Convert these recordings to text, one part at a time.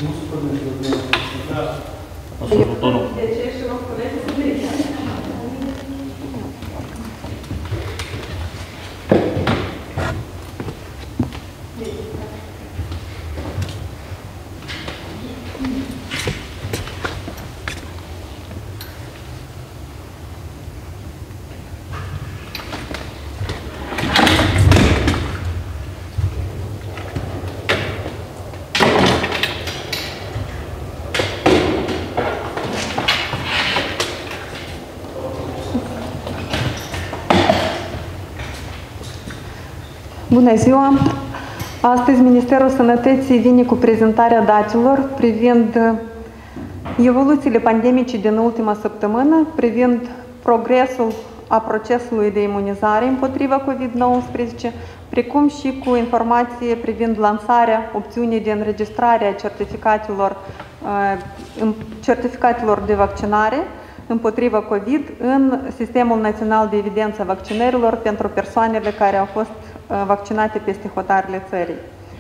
Nu se permite de Absolutul nu. De ce și rog colegii să verifice? Bună ziua! Astăzi Ministerul Sănătății vine cu prezentarea datelor privind evoluțiile pandemice din ultima săptămână, privind progresul a procesului de imunizare împotriva COVID-19, precum și cu informație privind lansarea opțiunii de înregistrare a certificatelor de vaccinare împotriva COVID în Sistemul Național de Evidență a Vaccinărilor pentru persoanele care au fost vaccinate peste hotarele țării.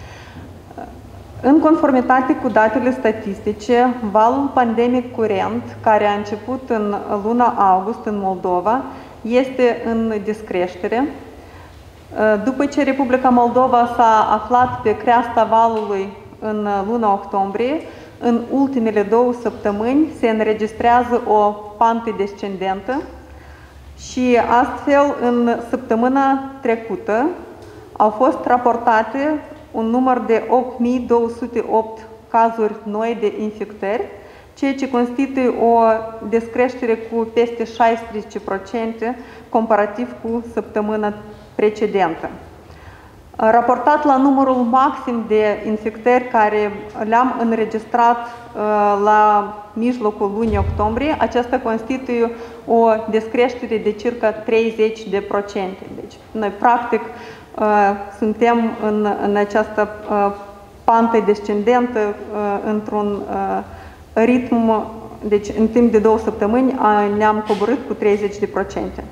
În conformitate cu datele statistice, valul pandemic curent, care a început în luna august în Moldova, este în descreștere. După ce Republica Moldova s-a aflat pe creasta valului în luna octombrie, în ultimele 2 săptămâni se înregistrează o pantă descendentă și astfel în săptămâna trecută au fost raportate un număr de 8.208 cazuri noi de infectări, ceea ce constituie o descreștere cu peste 16% comparativ cu săptămâna precedentă. Raportat la numărul maxim de infectări care le-am înregistrat la mijlocul lunii octombrie, aceasta constituie o descreștere de circa 30%. Deci, noi practic suntem în această pantă descendentă într-un ritm, deci în timp de 2 săptămâni ne-am coborât cu 30%.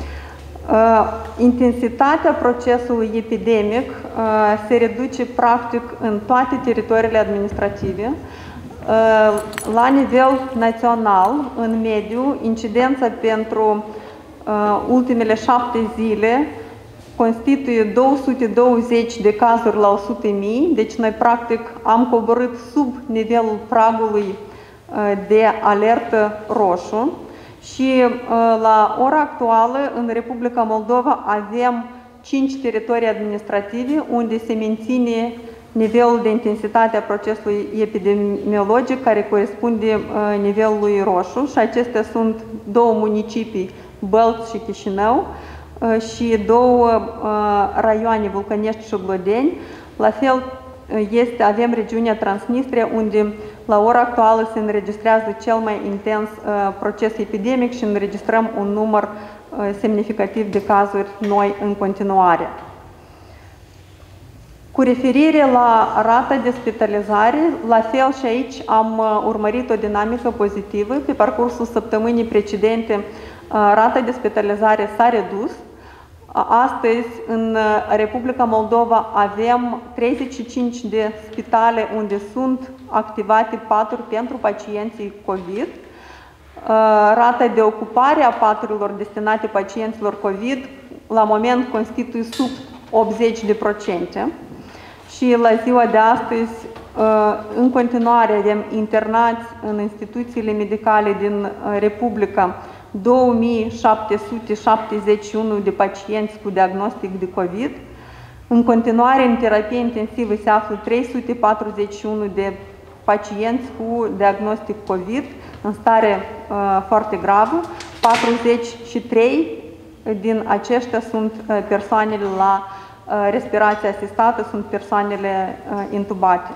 Intensitatea procesului epidemic se reduce practic în toate teritoriile administrative. La nivel național, în mediu, incidența pentru ultimele 7 zile constituie 220 de cazuri la 100.000, deci noi practic am coborât sub nivelul pragului de alertă roșu și la ora actuală în Republica Moldova avem 5 teritorii administrative unde se menține nivelul de intensitate a procesului epidemiologic care corespunde nivelului roșu și acestea sunt 2 municipii, Bălți și Chișinău, și 2 raioane, Vulcănești și Glodeni. La fel avem regiunea Transnistria, unde la ora actuală se înregistrează cel mai intens proces epidemic și înregistrăm un număr semnificativ de cazuri noi în continuare. Cu referire la rata de spitalizare, la fel și aici am urmărit o dinamică pozitivă. Pe parcursul săptămânii precedente, rata de spitalizare s-a redus. Astăzi, în Republica Moldova, avem 35 de spitale unde sunt activate paturi pentru pacienții COVID. Rata de ocupare a paturilor destinate pacienților COVID la moment constituie sub 80%. Și la ziua de astăzi, în continuare, avem internați în instituțiile medicale din Republica 2771 de pacienți cu diagnostic de COVID. În continuare, în terapie intensivă se află 341 de pacienți cu diagnostic COVID în stare foarte gravă. 43 din aceștia sunt persoanele la respirație asistată, sunt persoanele intubate.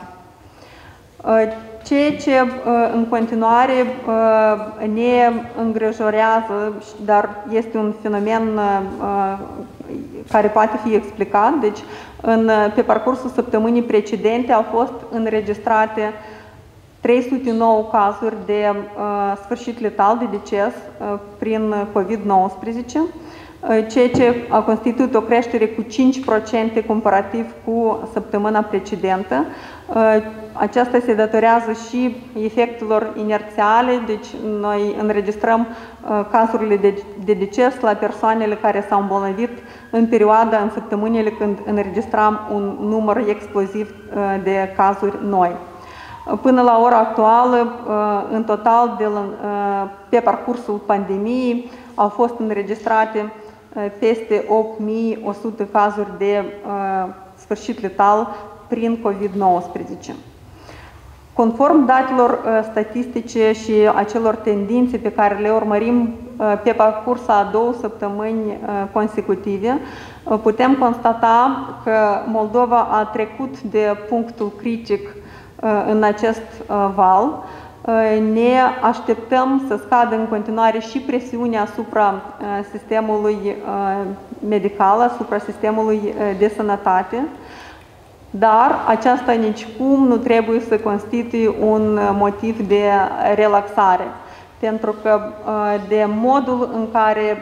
Ceea ce în continuare ne îngrijorează, dar este un fenomen care poate fi explicat, deci pe parcursul săptămânii precedente au fost înregistrate 309 cazuri de sfârșit letal, de deces prin COVID-19. ceea ce a constituit o creștere cu 5% comparativ cu săptămâna precedentă. Aceasta se datorează și efectelor inerțiale, deci noi înregistrăm cazurile de deces la persoanele care s-au îmbolnăvit în săptămânile când înregistram un număr exploziv de cazuri noi. Până la ora actuală, în total, pe parcursul pandemiei, au fost înregistrate peste 8.100 cazuri de sfârșit letal prin COVID-19. Conform datelor statistice și acelor tendințe pe care le urmărim pe parcursul a 2 săptămâni consecutive, putem constata că Moldova a trecut de punctul critic în acest val. Ne așteptăm să scadă în continuare și presiunea asupra sistemului medical, asupra sistemului de sănătate, dar aceasta nicicum nu trebuie să constituie un motiv de relaxare, pentru că de modul în care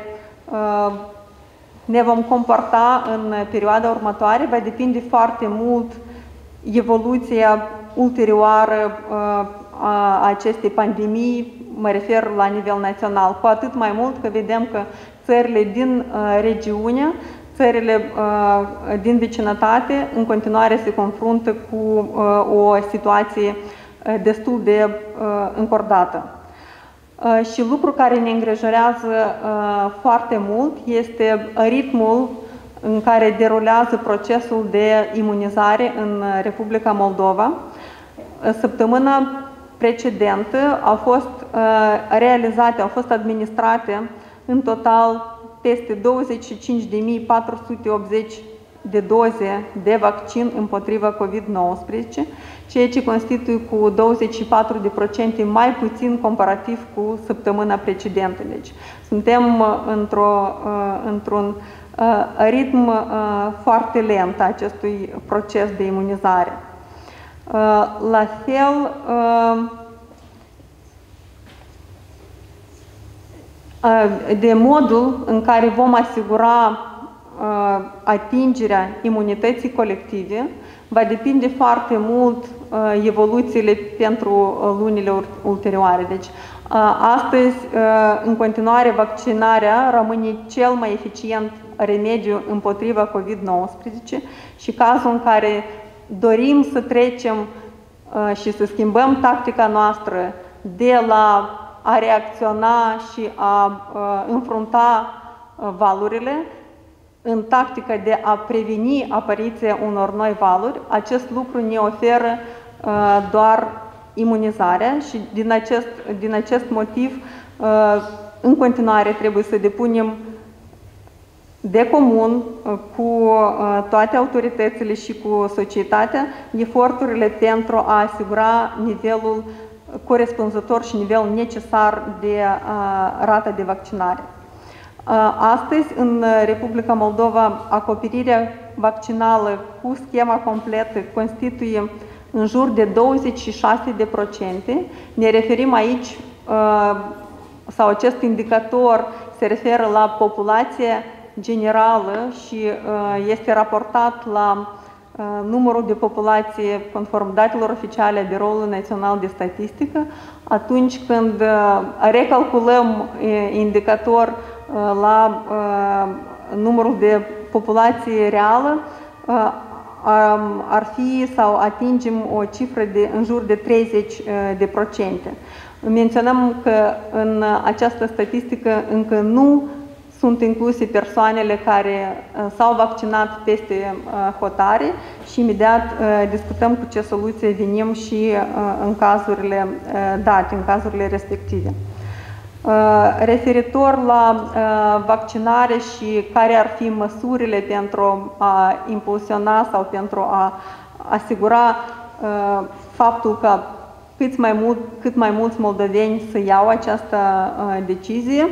ne vom comporta în perioada următoare va depinde foarte mult evoluția ulterioară a acestei pandemii, mă refer la nivel național, cu atât mai mult că vedem că țările din regiune, țările din vecinătate, în continuare se confruntă cu o situație destul de încordată. Și lucru care ne îngrijorează foarte mult este ritmul în care derulează procesul de imunizare în Republica Moldova. Săptămâna precedentă au fost realizate, au fost administrate în total peste 25.480 de doze de vaccin împotriva COVID-19, ceea ce constituie cu 24% mai puțin comparativ cu săptămâna precedentă. Deci suntem într-un ritm foarte lent a acestui proces de imunizare. La fel, de modul în care vom asigura atingerea imunității colective va depinde foarte mult evoluțiile pentru lunile ulterioare. Deci, astăzi, în continuare, vaccinarea rămâne cel mai eficient remediu împotriva COVID-19 și cazul în care dorim să trecem și să schimbăm tactica noastră de la a reacționa și a înfrunta valurile în tactica de a preveni apariția unor noi valuri, acest lucru ne oferă doar imunizarea și din acest motiv în continuare trebuie să depunem de comun cu toate autoritățile și cu societatea eforturile pentru a asigura nivelul corespunzător și nivelul necesar de rată de vaccinare. Astăzi, în Republica Moldova, acoperirea vaccinală cu schema completă constituie în jur de 26%. Ne referim aici, sau acest indicator se referă la populația generală și este raportat la numărul de populație conform datelor oficiale a Biroului Național de Statistică. Atunci când recalculăm indicator la numărul de populație reală, ar fi sau atingem o cifră de în jur de 30%. Menționăm că în această statistică încă nu sunt incluse persoanele care s-au vaccinat peste hotare și imediat discutăm cu ce soluție venim și în cazurile date, în cazurile respective. Referitor la vaccinare și care ar fi măsurile pentru a impulsiona sau pentru a asigura faptul că cât mai mulți moldoveni să iau această decizie.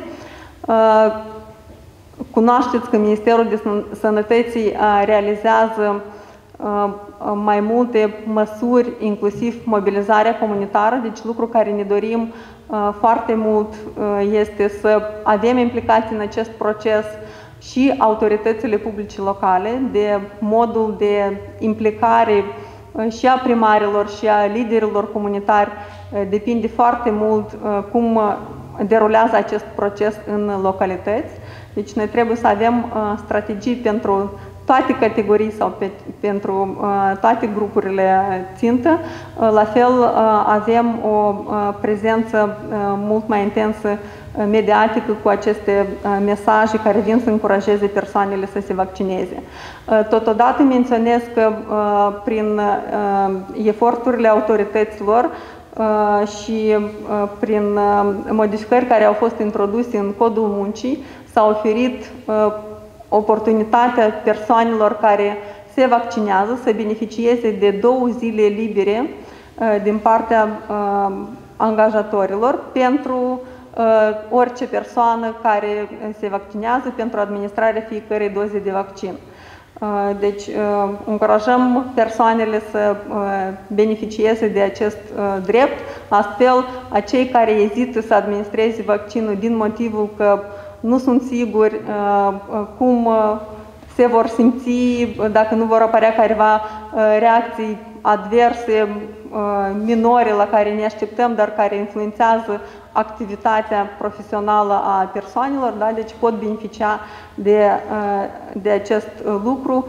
Cunoașteți că Ministerul de Sănătății realizează mai multe măsuri, inclusiv mobilizarea comunitară, deci lucru care ne dorim foarte mult este să avem implicații în acest proces și autoritățile publice locale, de modul de implicare și a primarilor și a liderilor comunitari. Depinde foarte mult cum derulează acest proces în localități. Deci noi trebuie să avem strategii pentru toate categorii sau pentru toate grupurile țintă. La fel avem o prezență mult mai intensă mediatică cu aceste mesaje care vin să încurajeze persoanele să se vaccineze. Totodată menționez că prin eforturile autorităților și prin modificări care au fost introduse în codul muncii s-a oferit oportunitatea persoanelor care se vaccinează să beneficieze de 2 zile libere din partea angajatorilor pentru orice persoană care se vaccinează pentru administrarea fiecărei doze de vaccin. Deci încurajăm persoanele să beneficieze de acest drept, astfel acei care ezită să administreze vaccinul din motivul că nu sunt siguri cum se vor simți, dacă nu vor apărea careva reacții adverse, minore la care ne așteptăm, dar care influențează activitatea profesională a persoanelor, da? Deci pot beneficia de acest lucru,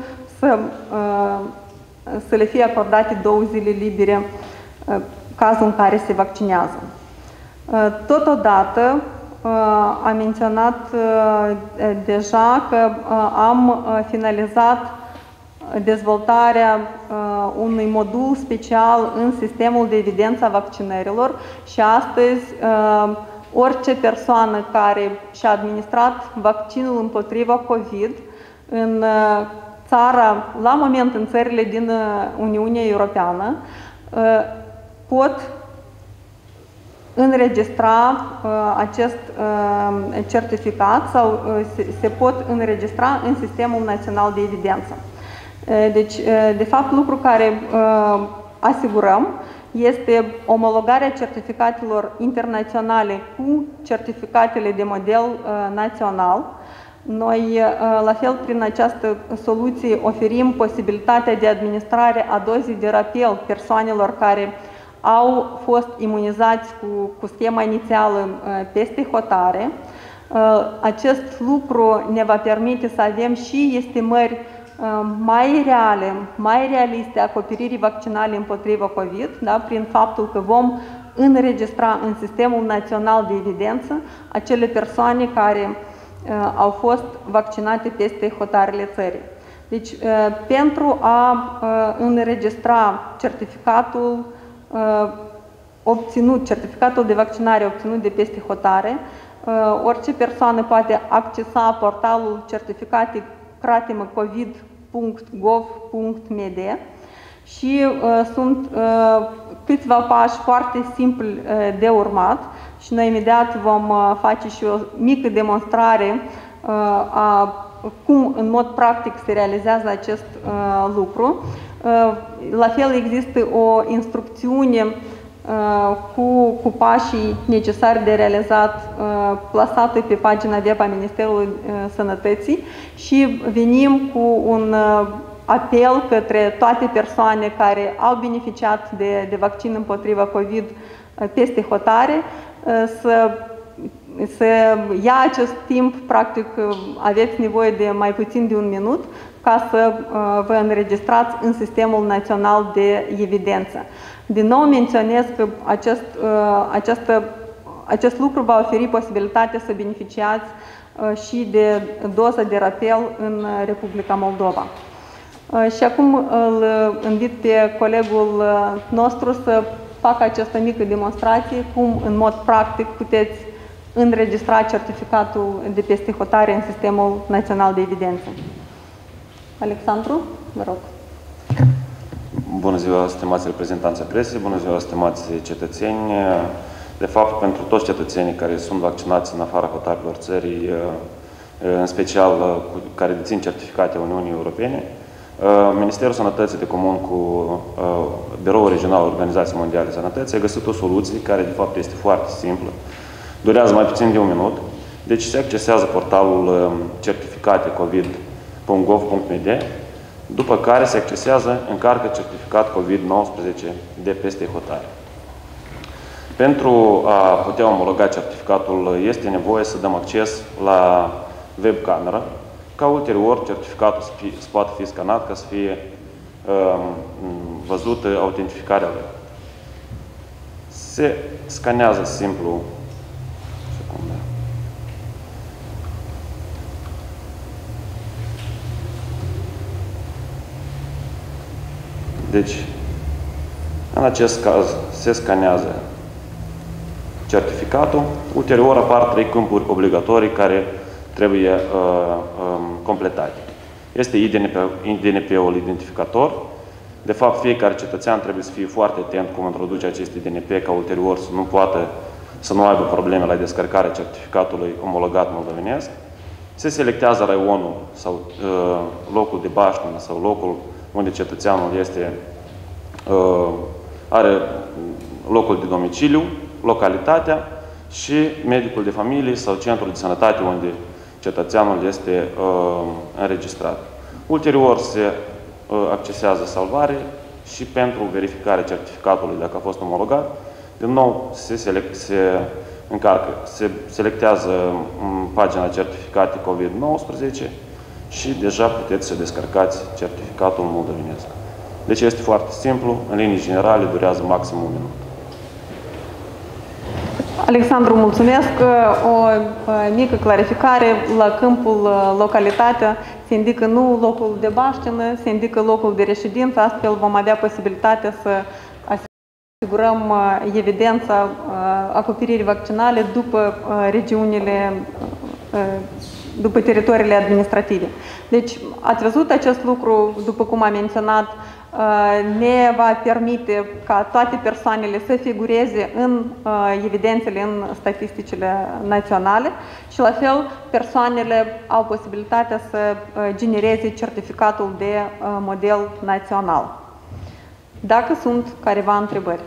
să le fie acordate 2 zile libere cazul în care se vaccinează. Totodată, am menționat deja că am finalizat dezvoltarea unui modul special în sistemul de evidență a vaccinărilor și astăzi orice persoană care și-a administrat vaccinul împotriva COVID în țara, la moment în țările din Uniunea Europeană, pot înregistra acest certificat sau se pot înregistra în Sistemul Național de Evidență. Deci, de fapt, lucru care asigurăm este omologarea certificatelor internaționale cu certificatele de model național. Noi, la fel, prin această soluție oferim posibilitatea de administrare a dozei de rapel persoanelor care au fost imunizați cu schema inițială peste hotare. Acest lucru ne va permite să avem și estimări mai reale, mai realiste a acoperirii vaccinale împotriva COVID, da? Prin faptul că vom înregistra în Sistemul Național de Evidență acele persoane care au fost vaccinate peste hotarele țării. Deci, pentru a înregistra certificatul certificatul de vaccinare obținut de peste hotare, orice persoană poate accesa portalul certificate covid.gov.md și sunt câțiva pași foarte simpli de urmat și noi imediat vom face și o mică demonstrare a cum în mod practic se realizează acest lucru. La fel există o instrucțiune cu pașii necesari de realizat plasată pe pagina web a Ministerului Sănătății și venim cu un apel către toate persoane care au beneficiat de vaccin împotriva COVID peste hotare să ia acest timp, practic aveți nevoie de mai puțin de 1 minut ca să vă înregistrați în Sistemul Național de Evidență. Din nou menționez că acest lucru va oferi posibilitatea să beneficiați și de doza de rapel în Republica Moldova. Și acum îl invit pe colegul nostru să facă această mică demonstrație cum în mod practic puteți înregistra certificatul de peste hotare în Sistemul Național de Evidență. Alexandru, vă rog. Bună ziua, stimați reprezentanți ai presei, bună ziua, stimați cetățeni. De fapt, pentru toți cetățenii care sunt vaccinați în afara hotarelor țării, în special care dețin certificate Uniunii Europene, Ministerul Sănătății de comun cu Biroul Regional al Organizației Mondiale de Sănătății a găsit o soluție care de fapt este foarte simplă. Durează mai puțin de 1 minut. Deci se accesează portalul certificat certificate covid.gov.md, după care se accesează, încarcă certificat COVID-19 de peste hotare. Pentru a putea omologa certificatul este nevoie să dăm acces la webcameră, ca ulterior certificatul să poată fi scanat ca să fie văzută autentificarea lui. Se scanează simplu. Secundă. Deci, în acest caz, se scanează certificatul. Ulterior apar 3 câmpuri obligatorii care trebuie completate. Este IDNP-ul identificator. De fapt, fiecare cetățean trebuie să fie foarte atent cum introduce acest IDNP, ca ulterior să nu aibă probleme la descărcarea certificatului omologat moldovenesc. Se selectează raionul sau locul de baștină sau locul unde cetățeanul are locul de domiciliu, localitatea și medicul de familie sau centrul de sănătate unde cetățeanul este înregistrat. Ulterior se accesează salvare și pentru verificarea certificatului, dacă a fost omologat, din nou se selectează pagina certificate COVID-19 și deja puteți să descărcați certificatul moldovenesc. Deci este foarte simplu, în linii generale durează maxim 1 minut. Alexandru, mulțumesc. O mică clarificare. La câmpul localitatea se indică nu locul de baștină, se indică locul de reședință, astfel vom avea posibilitatea să asigurăm evidența acoperirii vaccinale după regiunile, după teritoriile administrative. Deci, ați văzut acest lucru, după cum am menționat, ne va permite ca toate persoanele să figureze în evidențele, în statisticile naționale și la fel persoanele au posibilitatea să genereze certificatul de model național. Dacă sunt careva întrebări.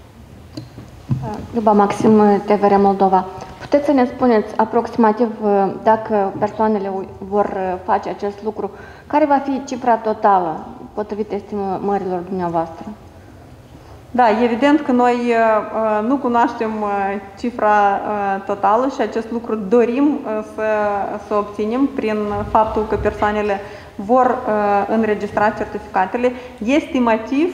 Luba Maxim, TVR Moldova. Puteți să ne spuneți aproximativ dacă persoanele vor face acest lucru, care va fi cifra totală potrivit estimărilor dumneavoastră? Da, evident că noi nu cunoaștem cifra totală și acest lucru dorim să obținem prin faptul că persoanele vor înregistra certificatele. Estimativ,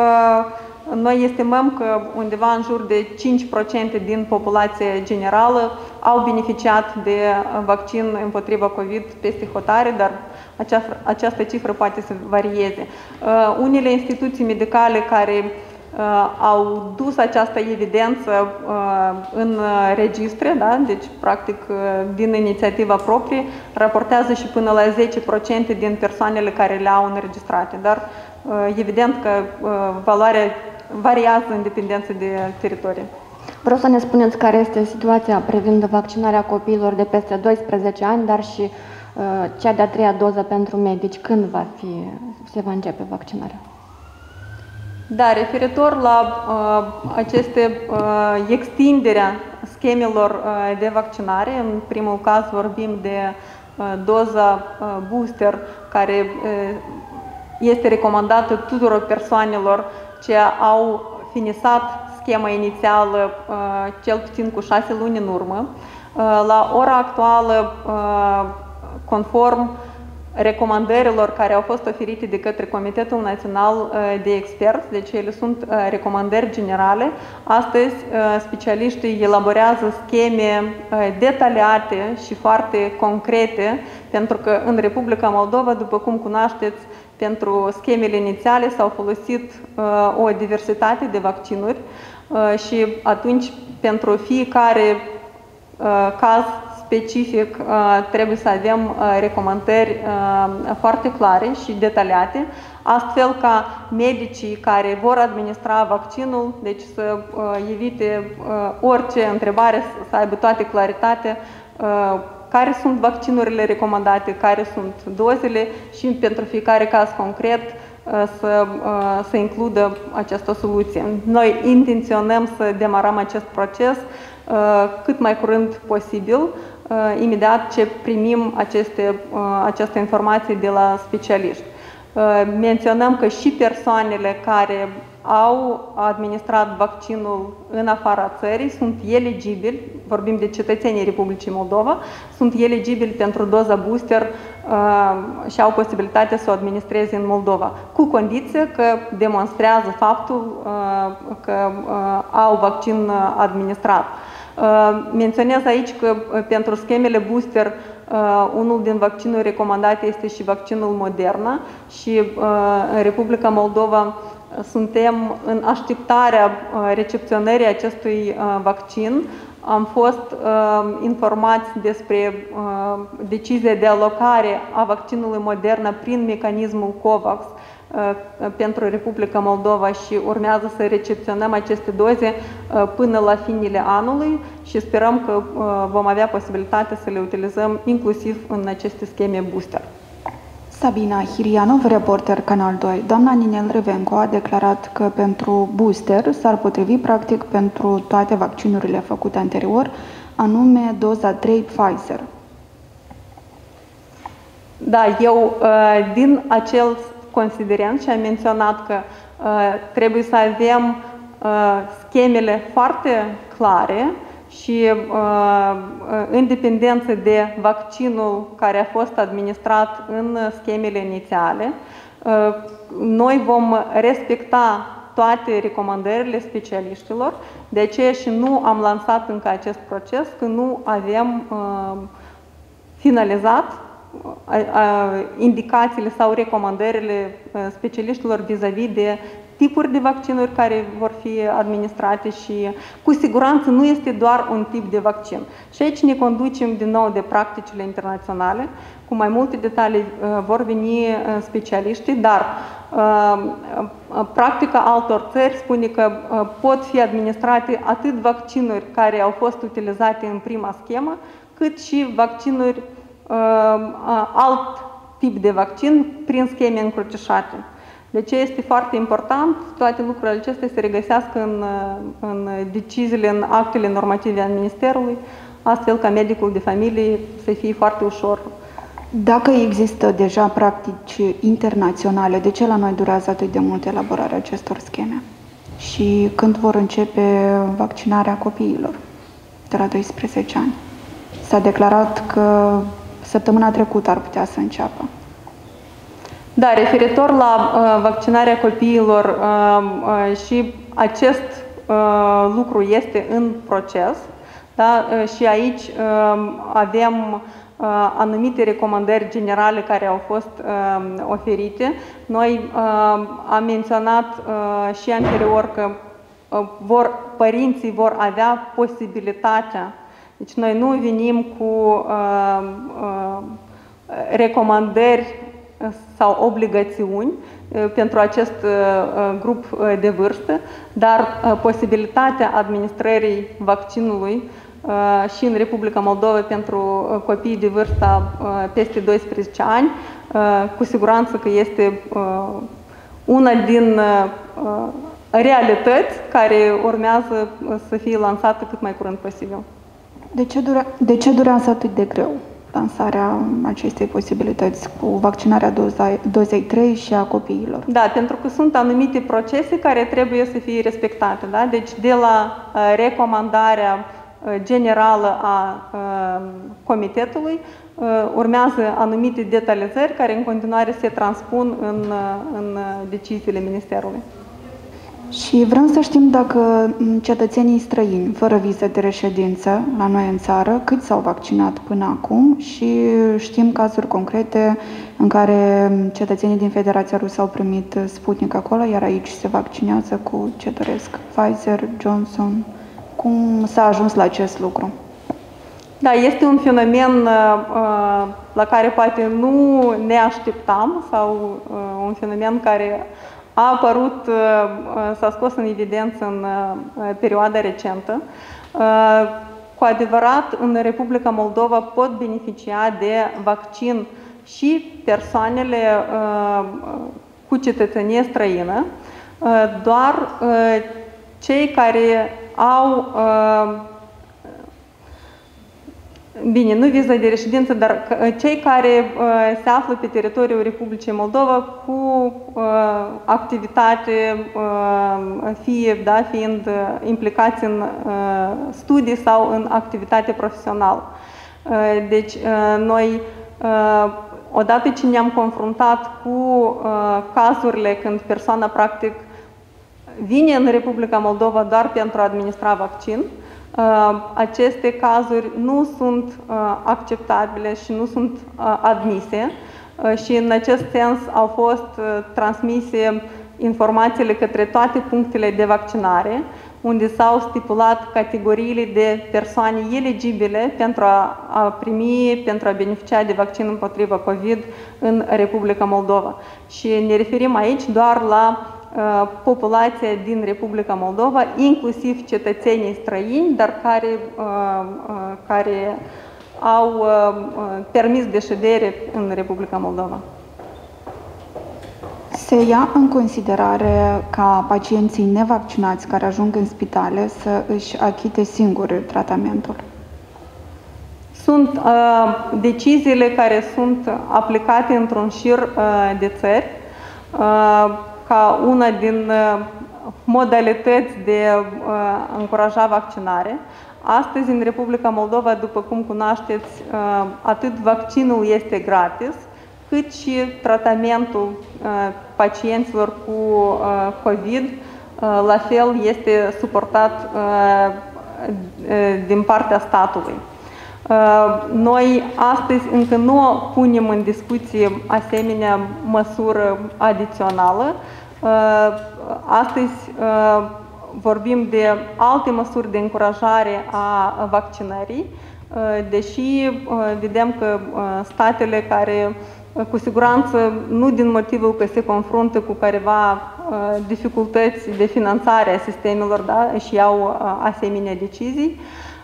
noi estimăm că undeva în jur de 5% din populația generală au beneficiat de vaccin împotriva COVID peste hotare, dar această cifră poate să varieze. Unele instituții medicale care au dus această evidență în registre, da? Deci practic din inițiativa proprie, raportează și până la 10% din persoanele care le-au înregistrate, dar evident că valoarea variază în dependență de teritorie. Vreau să ne spuneți care este situația privind vaccinarea copiilor de peste 12 ani, dar și cea de-a 3-a doză pentru medici. Când se va începe vaccinarea? Da, referitor la aceste extinderea schemelor de vaccinare, în primul caz vorbim de doza booster, care este recomandată tuturor persoanelor ce au finisat schema inițială cel puțin cu 6 luni în urmă. La ora actuală, conform recomandărilor care au fost oferite de către Comitetul Național de Experți, deci ele sunt recomandări generale. Astăzi, specialiștii elaborează scheme detaliate și foarte concrete, pentru că în Republica Moldova, după cum cunoașteți, pentru schemele inițiale s-au folosit o diversitate de vaccinuri și atunci pentru fiecare caz specific trebuie să avem recomandări foarte clare și detaliate, astfel ca medicii care vor administra vaccinul, deci să evite orice întrebare, să aibă toată claritatea care sunt vaccinurile recomandate, care sunt dozele și pentru fiecare caz concret să includă această soluție. Noi intenționăm să demarăm acest proces cât mai curând posibil. imediat ce primim această informație de la specialiști. Menționăm că și persoanele care au administrat vaccinul în afara țării sunt eligibili, vorbim de cetățenii Republicii Moldova, sunt eligibili pentru doza booster și au posibilitatea să o administreze în Moldova, cu condiție că demonstrează faptul că au vaccin administrat. Menționez aici că pentru schemele booster unul din vaccinuri recomandate este și vaccinul Moderna și în Republica Moldova suntem în așteptarea recepționării acestui vaccin. Am fost informați despre decizia de alocare a vaccinului Moderna prin mecanismul COVAX pentru Republica Moldova și urmează să recepționăm aceste doze până la finele anului și sperăm că vom avea posibilitatea să le utilizăm inclusiv în aceste scheme booster. Sabina Hirianov, reporter Canal 2. Doamna Ninel Revenco a declarat că pentru booster s-ar potrivi practic pentru toate vaccinurile făcute anterior, anume doza 3 Pfizer. Da, eu din acel considerent și am menționat că trebuie să avem schemele foarte clare și în dependență de vaccinul care a fost administrat în schemele inițiale, noi vom respecta toate recomandările specialiștilor, de aceea și nu am lansat încă acest proces, că nu avem finalizat indicațiile sau recomandările specialiștilor vis-a-vis de tipuri de vaccinuri care vor fi administrate și cu siguranță nu este doar un tip de vaccin. Și aici ne conducem din nou de practicile internaționale, cu mai multe detalii vor veni specialiștii, dar practica altor țări spune că pot fi administrate atât vaccinuri care au fost utilizate în prima schemă, cât și vaccinuri alt tip de vaccin prin scheme încrucișate. Deci este foarte important, toate lucrurile acestea se regăsească în deciziile, în actele normative ale Ministerului, astfel ca medicul de familie să fie foarte ușor. Dacă există deja practici internaționale, de ce la noi durează atât de mult elaborarea acestor scheme? Și când vor începe vaccinarea copiilor de la 12 ani? S-a declarat că săptămâna trecută ar putea să înceapă. Da, referitor la vaccinarea copiilor și acest lucru este în proces, da? Și aici avem anumite recomandări generale care au fost oferite. Noi am menționat și anterior că părinții vor avea posibilitatea, deci noi nu venim cu recomandări sau obligațiuni pentru acest grup de vârstă, dar posibilitatea administrării vaccinului și în Republica Moldova pentru copiii de vârstă peste 12 ani, cu siguranță că este una din realități care urmează să fie lansată cât mai curând posibil. De ce durează atât de greu lansarea acestei posibilități cu vaccinarea dozei 3 și a copiilor? Da, pentru că sunt anumite procese care trebuie să fie respectate. Da? Deci de la recomandarea generală a comitetului urmează anumite detalizări care în continuare se transpun în deciziile Ministerului. Și vrem să știm dacă cetățenii străini, fără viză de reședință la noi în țară, cât s-au vaccinat până acum și știm cazuri concrete în care cetățenii din Federația Rusă au primit Sputnik acolo, iar aici se vaccinează cu ce doresc, Pfizer, Johnson. Cum s-a ajuns la acest lucru? Da, este un fenomen la care poate nu ne așteptam sau un fenomen care a apărut, s-a scos în evidență în perioada recentă. Cu adevărat, în Republica Moldova pot beneficia de vaccin și persoanele cu cetățenie străină, doar cei care au Bine, nu viza de reședință, dar cei care se află pe teritoriul Republicii Moldova cu activitate, fiind implicați în studii sau în activitate profesională. Deci, noi, odată ce ne-am confruntat cu cazurile când persoana, practic, vine în Republica Moldova doar pentru a administra vaccin, aceste cazuri nu sunt acceptabile și nu sunt admise și în acest sens au fost transmise informațiile către toate punctele de vaccinare, unde s-au stipulat categoriile de persoane eligibile pentru a primi, pentru a beneficia de vaccin împotriva COVID în Republica Moldova. Și ne referim aici doar la populația din Republica Moldova, inclusiv cetățenii străini, dar care au permis de ședere în Republica Moldova. Se ia în considerare ca pacienții nevaccinați care ajung în spitale să își achite singuri tratamentul? Sunt deciziile care sunt aplicate într-un șir de țări, ca una din modalități de a încuraja vaccinare. Astăzi, în Republica Moldova, după cum cunoașteți, atât vaccinul este gratis, cât și tratamentul pacienților cu COVID, la fel, este suportat din partea statului. Noi astăzi încă nu punem în discuție asemenea măsură adițională. Astăzi vorbim de alte măsuri de încurajare a vaccinării, deși vedem că statele care, cu siguranță, nu din motivul că se confruntă cu careva dificultăți de finanțare a sistemelor, da, și iau asemenea decizii.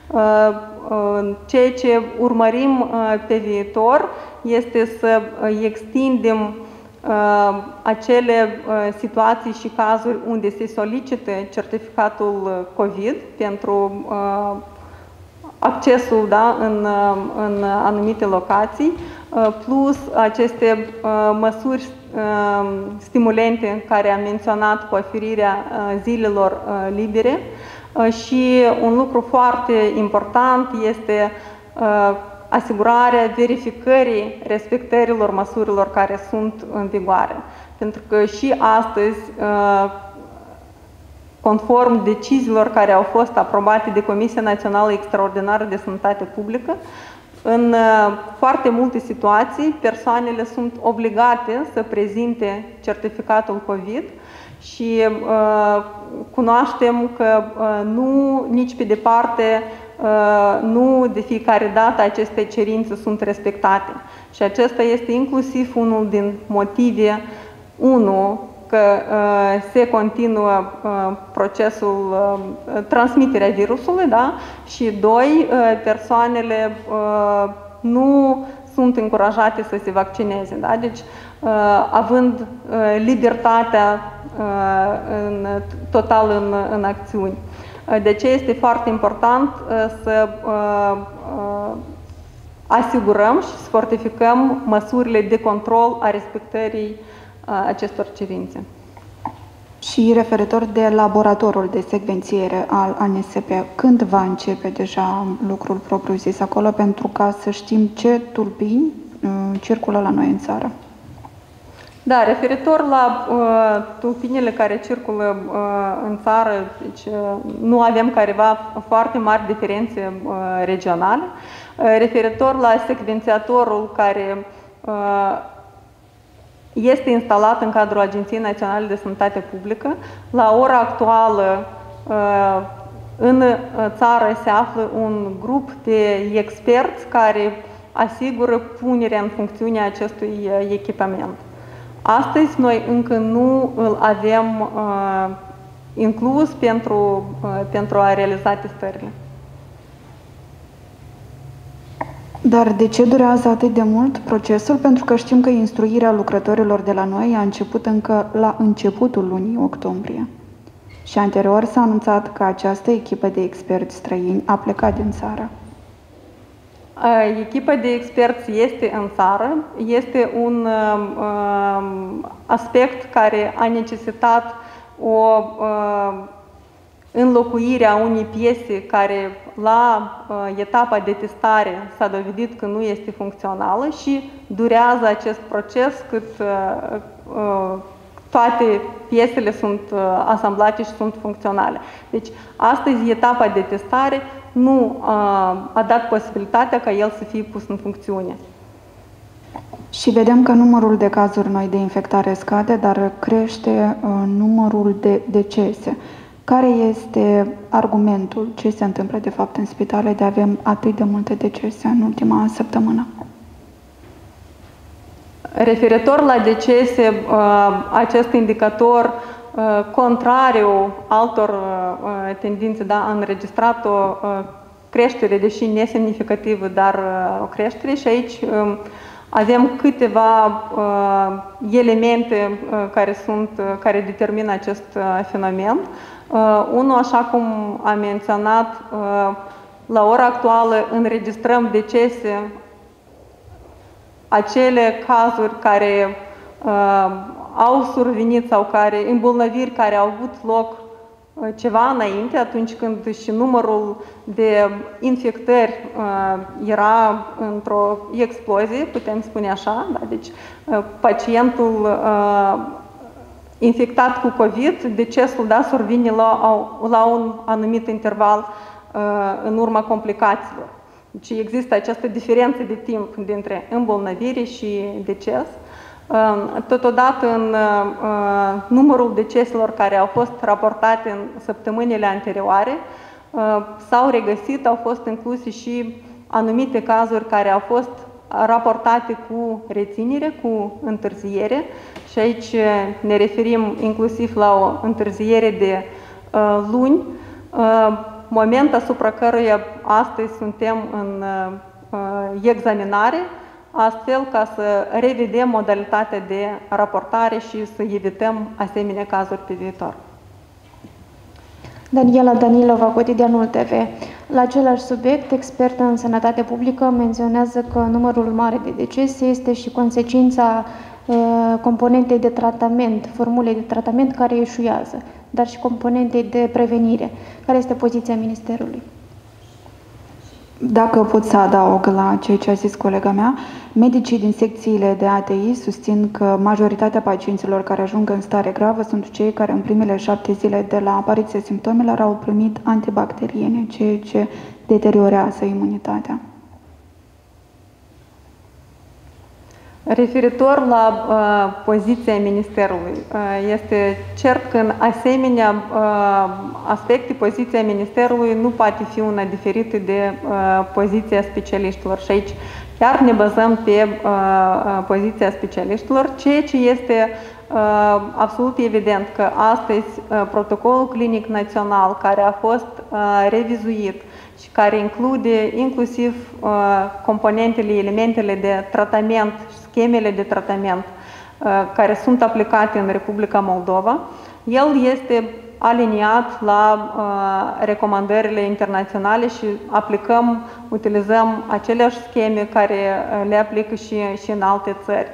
Ceea ce urmărim pe viitor este să extindem acele situații și cazuri unde se solicită certificatul COVID pentru accesul, da, în anumite locații, plus aceste măsuri stimulente care am menționat cu oferirea zilelor libere. Și un lucru foarte important este asigurarea verificării respectărilor măsurilor care sunt în vigoare. Pentru că și astăzi, conform deciziilor care au fost aprobate de Comisia Națională Extraordinară de Sănătate Publică, în foarte multe situații, persoanele sunt obligate să prezinte certificatul COVID și cunoaștem că nici pe departe, nu de fiecare dată aceste cerințe sunt respectate. Și acesta este inclusiv unul din motive, că se continuă procesul transmiterea virusului, da? Și doi, persoanele nu sunt încurajate să se vaccineze. Da? Deci, având libertatea total în acțiuni. De aceea este foarte important să asigurăm și să fortificăm măsurile de control a respectării acestor cerințe. Și referitor de laboratorul de secvențiere al ANSP, când va începe deja lucrul propriu-zis acolo, pentru ca să știm ce tulpini circulă la noi în țară? Da, referitor la tulpinile care circulă în țară, deci nu avem careva foarte mari diferențe regionale. Referitor la secvențiatorul care este instalat în cadrul Agenției Naționale de Sănătate Publică, la ora actuală în țară se află un grup de experți care asigură punerea în funcțiune a acestui echipament. Astăzi noi încă nu îl avem inclus pentru a realiza testările. Dar de ce durează atât de mult procesul? Pentru că știm că instruirea lucrătorilor de la noi a început încă la începutul lunii octombrie. Și anterior s-a anunțat că această echipă de experți străini a plecat din țară. Echipa de experți este în țară, este un aspect care a necesitat o înlocuire a unei piese care la etapa de testare s-a dovedit că nu este funcțională și durează acest proces cât toate piesele sunt asamblate și sunt funcționale. Deci, astăzi, etapa de testare nu a dat posibilitatea ca el să fie pus în funcțiune. Și vedem că numărul de cazuri noi de infectare scade, dar crește numărul de decese. Care este argumentul? Ce se întâmplă de fapt în spitale de a avem atât de multe decese în ultima săptămână? Referitor la decese, acest indicator, contrariu altor tendințe, da, a înregistrat o creștere, deși nesemnificativă, dar o creștere și aici avem câteva elemente care determină acest fenomen. Unul, așa cum am menționat, la ora actuală înregistrăm decese, acele cazuri care au survenit sau îmbolnăviri care au avut loc ceva înainte, atunci când și numărul de infectări era într-o explozie, putem spune așa, da? Deci pacientul infectat cu COVID, decesul, da, survine la un anumit interval în urma complicațiilor. Deci există această diferență de timp dintre îmbolnăvire și deces. Totodată, în numărul deceselor care au fost raportate în săptămânile anterioare, s-au regăsit, au fost incluse și anumite cazuri care au fost raportate cu reținere, cu întârziere și aici ne referim inclusiv la o întârziere de luni, moment asupra căruia astăzi suntem în examinare, astfel ca să revedem modalitatea de raportare și să evităm asemenea cazuri pe viitor. Daniela Danilova, Cotidianul TV. La același subiect, expertă în sănătate publică menționează că numărul mare de decese este și consecința componentei de tratament, formulei de tratament care eșuează, dar și componentei de prevenire. Care este poziția Ministerului? Dacă pot să adaug la ceea ce a zis colega mea, medicii din secțiile de ATI susțin că majoritatea pacienților care ajung în stare gravă sunt cei care în primele 7 zile de la apariția simptomelor au primit antibacteriene, ceea ce deteriorează imunitatea. Referitor la poziția Ministerului, este cert că în asemenea aspecte poziția Ministerului nu poate fi una diferită de poziția specialiștilor și aici chiar ne bazăm pe poziția specialiștilor, ceea ce este absolut evident că astăzi protocolul clinic național care a fost revizuit și care include inclusiv componentele, elementele de tratament, schemele de tratament care sunt aplicate în Republica Moldova, el este aliniat la recomandările internaționale și utilizăm aceleași scheme care le aplică și în alte țări.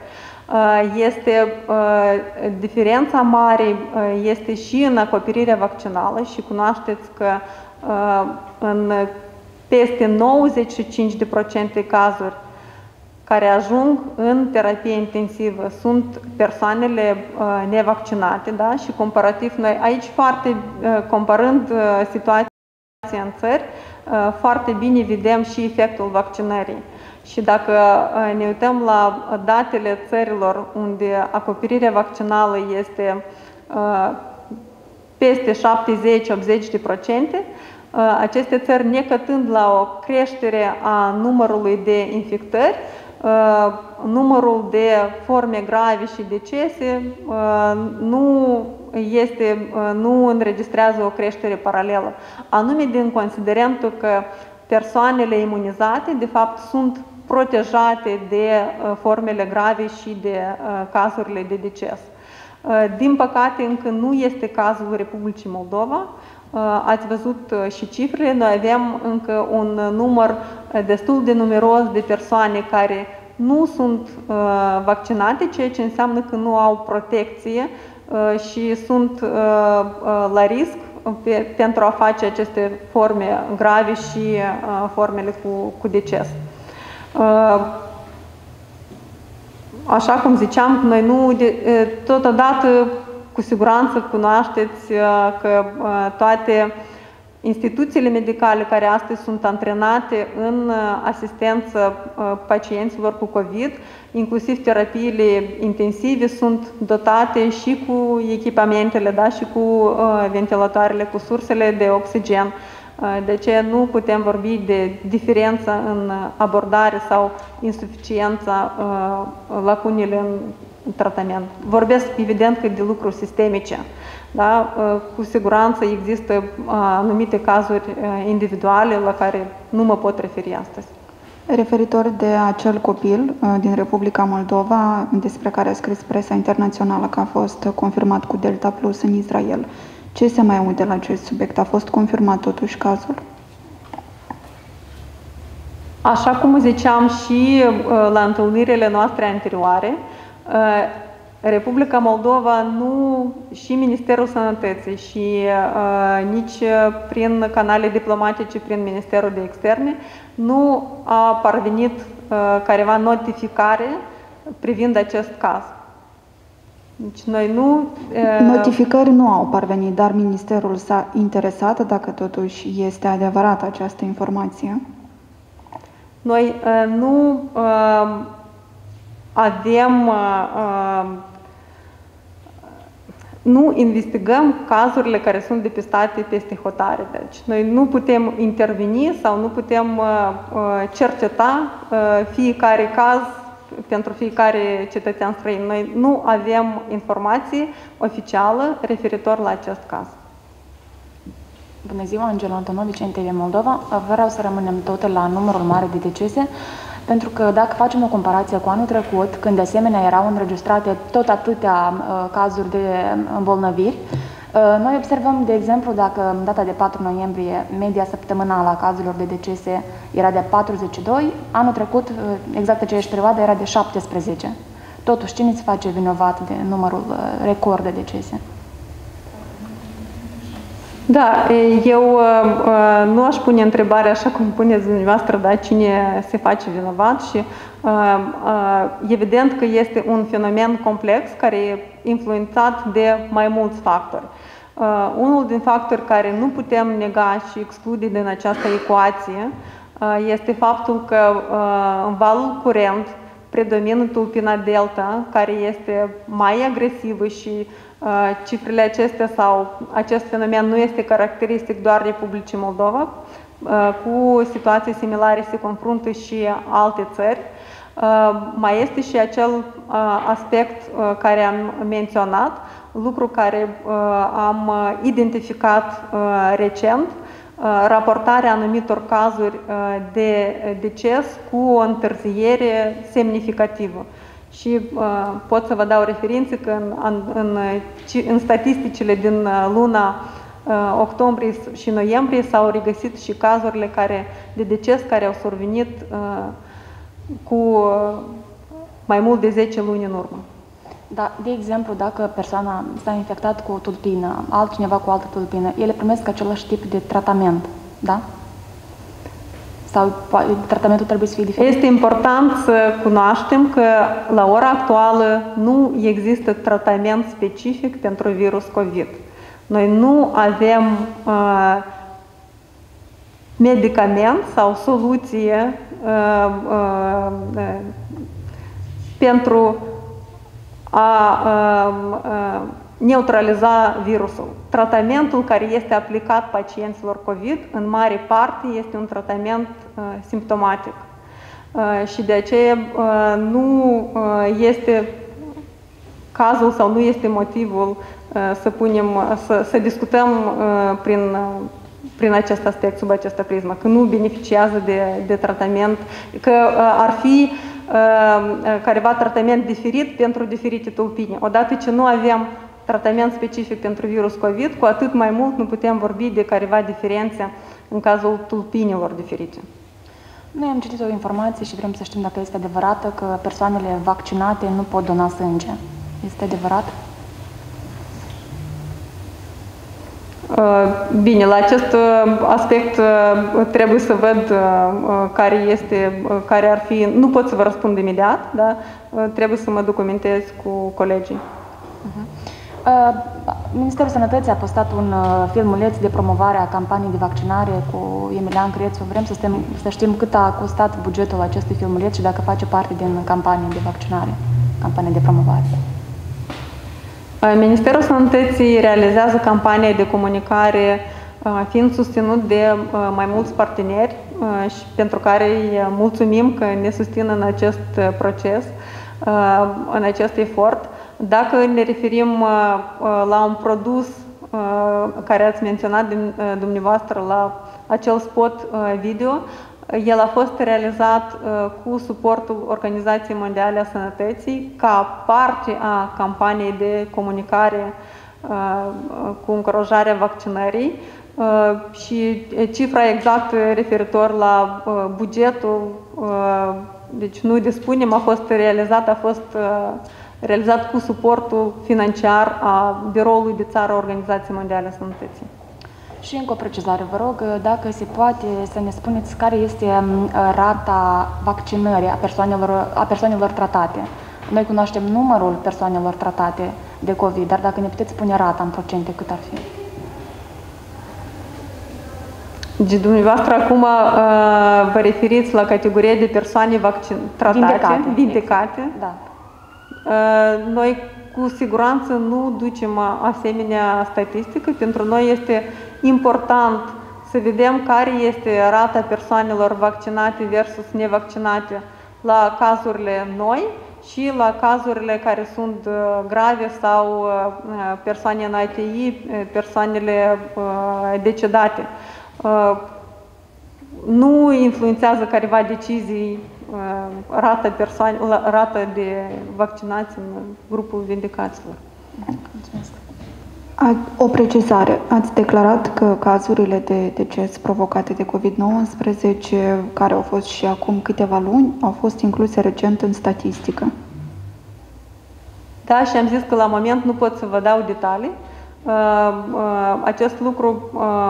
Diferența mare este și în acoperirea vaccinală și cunoașteți că în peste 95% cazuri care ajung în terapie intensivă sunt persoanele nevaccinate, da? Și comparativ noi aici, comparând situația în țări, foarte bine vedem și efectul vaccinării. Și dacă ne uităm la datele țărilor unde acoperirea vaccinală este peste 70-80%, aceste țări, necătând la o creștere a numărului de infectări, numărul de forme grave și decese nu înregistrează o creștere paralelă, anume din considerentul că persoanele imunizate, de fapt, sunt protejate de formele grave și de cazurile de deces. Din păcate, încă nu este cazul Republicii Moldova. Ați văzut și cifrele, noi avem încă un număr destul de numeros de persoane care nu sunt vaccinate, ceea ce înseamnă că nu au protecție și sunt la risc pentru a face aceste forme grave și formele cu deces. Așa cum ziceam, noi nu, totodată, cu siguranță cunoașteți că toate instituțiile medicale care astăzi sunt antrenate în asistență pacienților cu COVID, inclusiv terapiile intensive, sunt dotate și cu echipamentele, da, și cu ventilatoarele, cu sursele de oxigen. De aceea nu putem vorbi de diferență în abordare sau insuficiența, lacunile în tratament. Vorbesc evident că de lucruri sistemice. Da? Cu siguranță există anumite cazuri individuale la care nu mă pot referi astăzi. Referitor de acel copil din Republica Moldova, despre care a scris presa internațională că a fost confirmat cu Delta Plus în Israel, ce se mai aude la acest subiect? A fost confirmat totuși cazul? Așa cum ziceam și la întâlnirile noastre anterioare, Republica Moldova nu, și Ministerul Sănătății și nici prin canale diplomatice, prin Ministerul de Externe, nu a parvenit careva notificare privind acest caz. Deci noi nu... Notificări nu au parvenit, dar Ministerul s-a interesat dacă totuși este adevărată această informație? Noi nu avem... nu investigăm cazurile care sunt depistate peste hotare. Deci noi nu putem interveni sau nu putem cerceta fiecare caz pentru fiecare cetățean străin. Noi nu avem informații oficială referitor la acest caz. Bună ziua, Angela Antonovici, NTV Moldova. Vreau să rămânem tot la numărul mare de decese, pentru că dacă facem o comparație cu anul trecut, când de asemenea erau înregistrate tot atâtea cazuri de îmbolnăviri, noi observăm, de exemplu, dacă în data de 4 noiembrie media săptămânală a cazurilor de decese era de 42, anul trecut, exact aceeași perioadă, era de 17. Totuși, cine se face vinovat de numărul record de decese? Da, eu nu aș pune întrebarea așa cum puneți dumneavoastră, da, cine se face vinovat și evident că este un fenomen complex care e influențat de mai mulți factori. Unul din factori care nu putem nega și exclude din această ecuație este faptul că în valul curent predomină tulpina delta, care este mai agresivă și cifrele acestea sau acest fenomen nu este caracteristic doar Republicii Moldova. Cu situații similare se confruntă și alte țări. Mai este și acel aspect care am menționat, lucru care am identificat recent, raportarea anumitor cazuri de deces cu o întârziere semnificativă. Și pot să vă dau referințe că în statisticile din luna octombrie și noiembrie s-au regăsit și cazurile de deces care au survenit cu mai mult de 10 luni în urmă. Da, de exemplu, dacă persoana s-a infectat cu o tulpină, altcineva cu altă tulpină, ele primesc același tip de tratament, da? Sau tratamentul trebuie să fie diferit? Este important să cunoaștem că la ora actuală nu există tratament specific pentru virus COVID. Noi nu avem medicament sau soluție pentru a neutraliza virusul. Tratamentul care este aplicat pacienților COVID, în mare parte, este un tratament simptomatic. Și de aceea nu este cazul sau nu este motivul să discutăm prin acest aspect, sub această prismă, că nu beneficiază de tratament, că ar fi careva tratament diferit pentru diferite tulpini. Odată ce nu avem tratament specific pentru virus COVID, cu atât mai mult nu putem vorbi de careva diferențe în cazul tulpinilor diferite. Noi am citit o informație și vrem să știm dacă este adevărată că persoanele vaccinate nu pot dona sânge. Este adevărat? Bine, la acest aspect trebuie să văd care ar fi, nu pot să vă răspund imediat, dar trebuie să mă documentez cu colegii. Ministerul Sănătății a postat un filmuleț de promovare a campaniei de vaccinare cu Emilian Crețu. Vrem să știm cât a costat bugetul acestui filmuleț și dacă face parte din campanie de vaccinare, campanie de promovare. Ministerul Sănătății realizează campania de comunicare fiind susținut de mai mulți parteneri și pentru care îi mulțumim că ne susțin în acest proces, în acest efort. Dacă ne referim la un produs care ați menționat dumneavoastră, la acel spot video, el a fost realizat cu suportul Organizației Mondiale a Sănătății ca parte a campaniei de comunicare cu încurajarea vaccinării și cifra exactă referitor la bugetul, deci nu dispunem, a fost realizat cu suportul financiar a Biroului de Țară a Organizației Mondiale a Sănătății. Și încă o precizare, vă rog, dacă se poate să ne spuneți care este rata vaccinării a persoanelor tratate. Noi cunoaștem numărul persoanelor tratate de COVID, dar dacă ne puteți spune rata în procente, cât ar fi? Deci, dumneavoastră, acum vă referiți la categoria de persoane tratate, vindecate. Da. Noi cu siguranță nu ducem asemenea statistică. Pentru noi este important să vedem care este rata persoanelor vaccinate versus nevaccinate la cazurile noi și la cazurile care sunt grave sau persoane în ITI, persoanele decedate. Nu influențează careva decizii rata de vaccinați în grupul vindecaților. Mulțumesc. O precizare. Ați declarat că cazurile de deces provocate de COVID-19, care au fost și acum câteva luni, au fost incluse recent în statistică. Da, și am zis că la moment nu pot să vă dau detalii. Acest lucru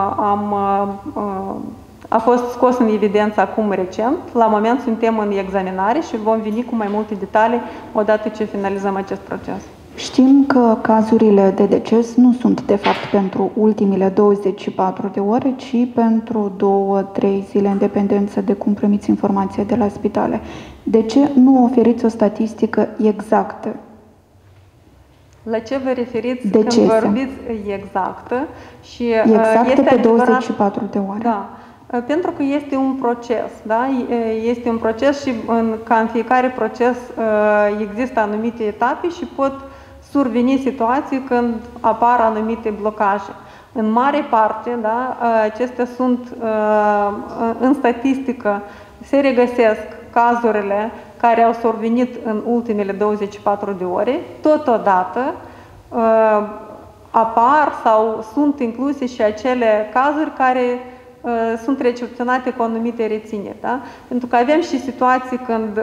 a fost scos în evidență acum recent. La moment suntem în examinare și vom veni cu mai multe detalii odată ce finalizăm acest proces. Știm că cazurile de deces nu sunt de fapt pentru ultimile 24 de ore, ci pentru 2-3 zile, în dependență de cum primiți informația de la spitale. De ce nu oferiți o statistică exactă? La ce vă referiți decese? Când vorbiți exactă? Și exactă este pe 24 de ore. Da. Pentru că este un proces, da? Este un proces și ca în fiecare proces există anumite etape și pot surveni situații când apar anumite blocaje. În mare parte, da, acestea sunt în statistică, se regăsesc cazurile care au survenit în ultimele 24 de ore, totodată apar sau sunt incluse și acele cazuri care sunt recepționate cu anumite rețineri. Da? Pentru că avem și situații când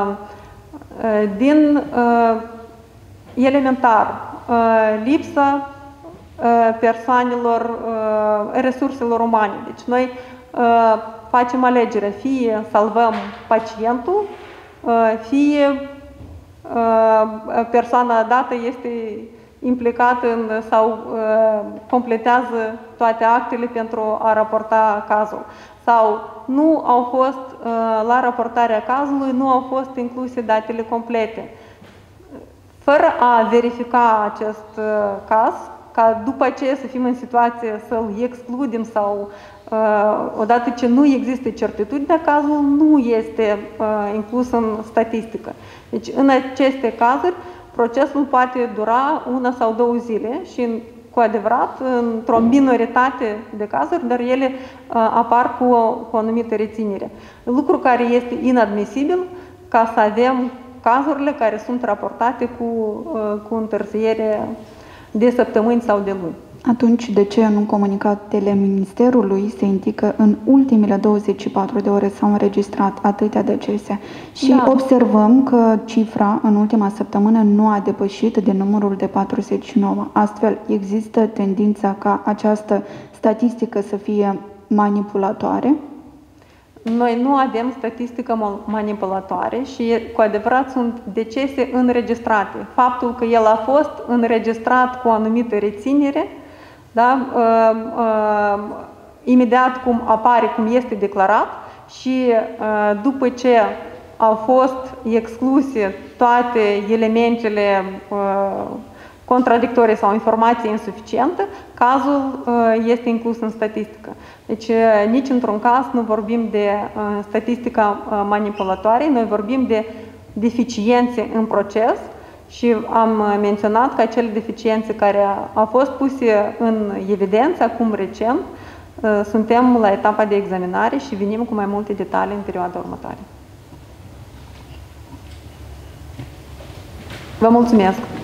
din elementar lipsa persoanelor, resurselor umane. Deci noi facem alegere, fie salvăm pacientul, fie persoana dată este implicată sau completează toate actele pentru a raporta cazul. Sau nu au fost, la raportarea cazului, nu au fost incluse datele complete. Fără a verifica acest caz, ca după aceea să fim în situație să-l excludem sau odată ce nu există certitudine, cazul nu este inclus în statistică. Deci în aceste cazuri procesul poate dura 1 sau 2 zile și cu adevărat într-o minoritate de cazuri, dar ele apar cu o anumită reținere. Lucru care este inadmisibil ca să avem cazurile care sunt raportate cu întârziere de săptămâni sau de luni. Atunci, de ce în un comunicat teleministerului se indică în ultimele 24 de ore s-au înregistrat atâtea decese? Și observăm că cifra în ultima săptămână nu a depășit de numărul de 49. Astfel, există tendința ca această statistică să fie manipulatoare? Noi nu avem statistică manipulatoare și cu adevărat sunt decese înregistrate. Faptul că el a fost înregistrat cu o anumită reținere, da? Imediat cum apare, cum este declarat și după ce au fost excluse toate elementele contradictorii sau informație insuficientă, cazul este inclus în statistică. Deci nici într-un caz nu vorbim de statistică manipulatoare, noi vorbim de deficiențe în proces și am menționat că acele deficiențe care au fost puse în evidență acum recent, suntem la etapa de examinare și venim cu mai multe detalii în perioada următoare. Vă mulțumesc!